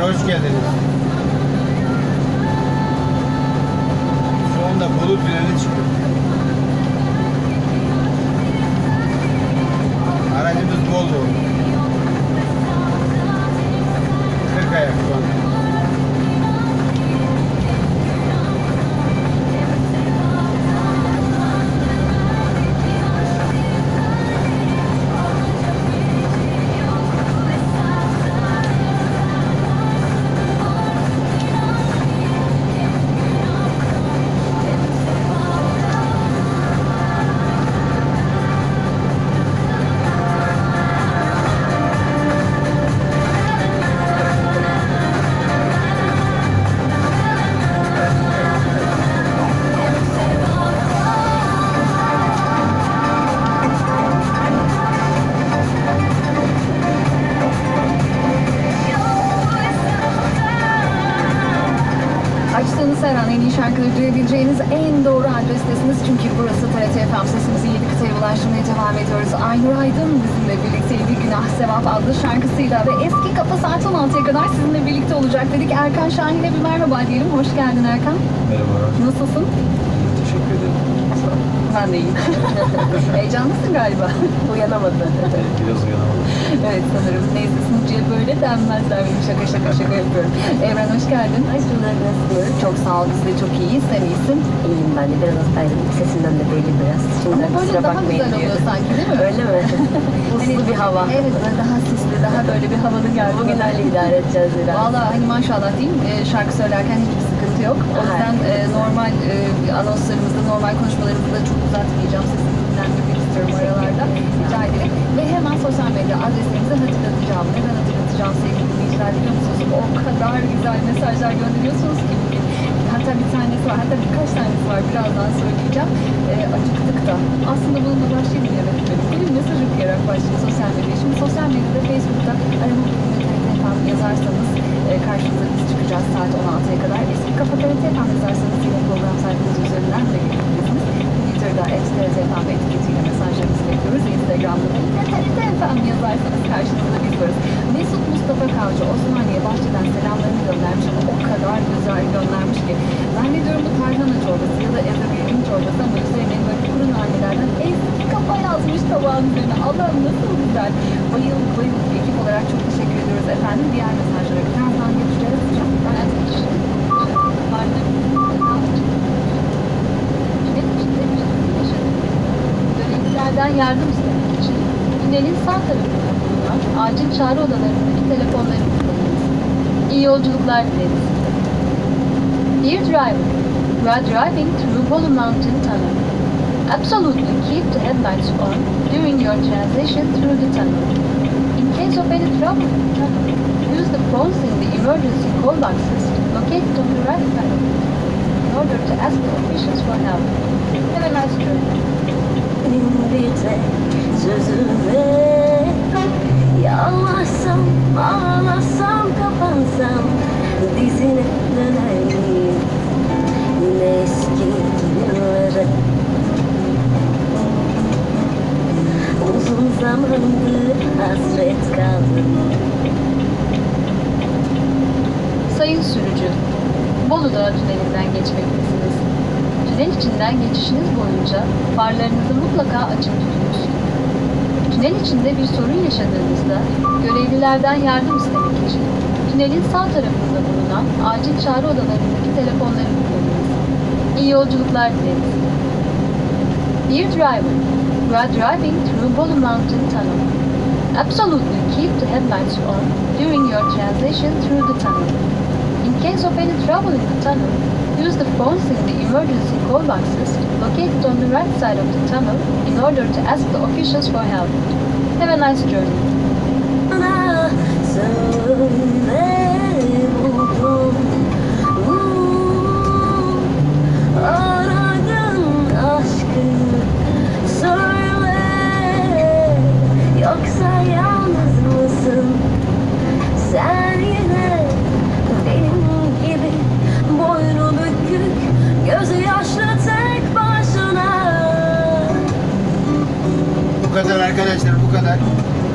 hoş geldiniz. Şu anda Bolu tüneli çıkıyor. Aracımız Bolu. 40 ayak şu anda. Açtığınız her an en iyi şarkıları duyabileceğiniz en doğru adrestesiniz. Çünkü burası TRT FM, sesimizi 7 kıtaya ulaştırmaya devam ediyoruz. Aynur Aydın bizimle birlikteydi. Günah Sevap adlı şarkısıyla ve eski kafa saat 16'ya kadar sizinle birlikte olacak dedik. Erkan Şahin'e bir merhaba diyelim. Hoş geldin Erkan. Merhaba. Nasılsın? Teşekkür ederim. Ben de iyiyim. Heyecanlısın galiba. Uyanamadı. Biraz uyanamadım. Evet sanırım. Neyse sunucuya böyle denmezler. Benim şaka yapıyorum. Evren hoş geldin. Hoş bulduk, nasılsın? Çok sağ ol, biz de çok iyiyiz. Sen iyisin. İyiyim ben de, biraz hastaydım. Sesimden de belli biraz. Şimdiden Ama böyle kusura daha bakmayın güzel oluyor diyorum. sanki değil mi? Öyle mi? Puslu bir hava. Evet, böyle daha sisli, daha böyle bir havalı geldi. Bugün bana. öyle idare edeceğiz biraz. Valla hani maşallah diyeyim, şarkı söylerken hiçbir sıkıntı yok. O yüzden normal anonslarımızda, normal konuşmalarımızda çok uzatmayacağım. Sesini dinlendirmek istiyorum aralarda. Rica ederim. Ve hemen sosyal medya adreslerimizi hatırlatacağım. Neden hatırlatacağım sevgili dinleyiciler biliyor musunuz? O kadar güzel mesajlar gönderiyorsunuz ki bugün. Hatta bir tanesi var, hatta birkaç tanesi var. Birazdan söyleyeceğim. Acıktık da. Aslında bununla başlayayım evet. Bugün mesaj okuyarak başlayayım sosyal medyada. Şimdi sosyal medyada, Facebook'ta arama bölümünde TRT FM yazarsanız karşınıza biz çıkacağız saat 16'ya kadar. Eski Kafa TRT FM yazarsanız yine program sayfamız üzerinden de gelebilirsiniz. Twitter'da @TRT FM etiketiyle mesajlarınızı bekliyoruz. Instagram'da da yine TRT FM yazarsanız karşınızda biz varız. Mesut Mustafa Kavcı Osmaniye Bahçe'den selamlarını göndermiş ama o kadar güzel göndermiş ki. Zannediyorum bu tarhana çorbası ya da ezogelin çorbası ama üzerine böyle kuru nanelerden eski kafa yazmış tabağın üzerine. Allah'ım nasıl güzel. Bayıldık. Ekip olarak çok teşekkür ediyoruz efendim. Diğer mesajlara birazdan geçeceğiz. Görevlilerden yardım istemek için tünelin sağ tarafında bulunan acil çağrı odalarındaki telefonları kullanınız. İyi yolculuklar dileriz. Dear driver, you are driving through Bolu Mountain Tunnel. Absolutely keep the headlights on during your transition through the tunnel. In case of any trouble in the tunnel, use the phones in the emergency call boxes located on the right side in order to ask the officials for help. Have a nice journey. Bir tek sözüme yalvarsam, ağlasam, kapansam dizine döner miyim? Yine eski yıllara. Uzun zamandır hasret kaldım. Sayın sürücü, Bolu Dağı tünelinden geçmektesiniz. Tünel içinden geçişiniz boyunca farlarınızı mutlaka açık tutunuz. Tünel içinde bir sorun yaşadığınızda görevlilerden yardım istemek için tünelin sağ tarafında bulunan acil çağrı odalarındaki telefonları kullanınız. İyi yolculuklar dileriz. Dear driver, you are driving through Bolu Mountain Tunnel. Absolutely keep the headlights on during your transition through the tunnel. In case of any trouble in the tunnel, use the phones in the emergency call boxes located on the right side of the tunnel in order to ask the officials for help. Have a nice journey. Bana söyle buldum. Aradın aşkını söyle. Yoksa yalnız mısın? Sen yine benim gibi boynu bükük, gözü yaşlı tek başına. Bu kadar arkadaşlar, bu kadar.